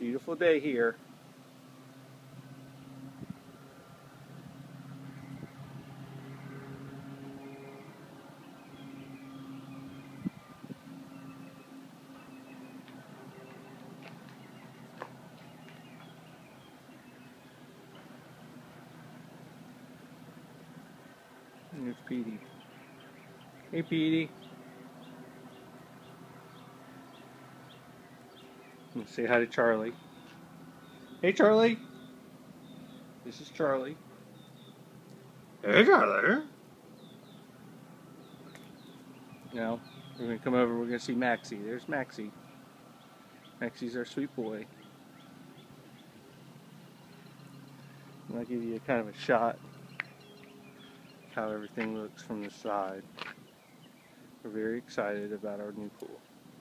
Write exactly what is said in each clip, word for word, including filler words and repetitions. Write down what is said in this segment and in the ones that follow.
beautiful day here. And there's Petey. Hey, Petey. Let's say hi to Charlie. Hey, Charlie. This is Charlie. Hey, Charlie. Now, we're going to come over, we're going to see Maxie. There's Maxie. Maxie's our sweet boy. I'll give you a kind of a shot how everything looks from the side. We're very excited about our new pool.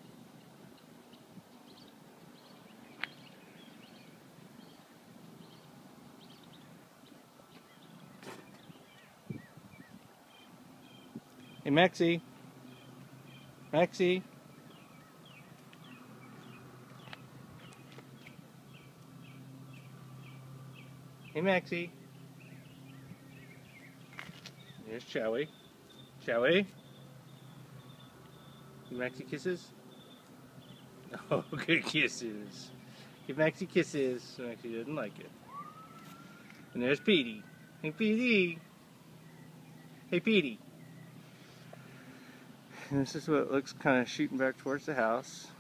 Hey, Maxie. Maxie. Hey, Maxie. There's Chowie. Chowie. Give Maxie kisses. Oh, good kisses. Give Maxie kisses. Maxie doesn't like it. And there's Petey. Hey, Petey. Hey, Petey. And this is what it looks kind of shooting back towards the house.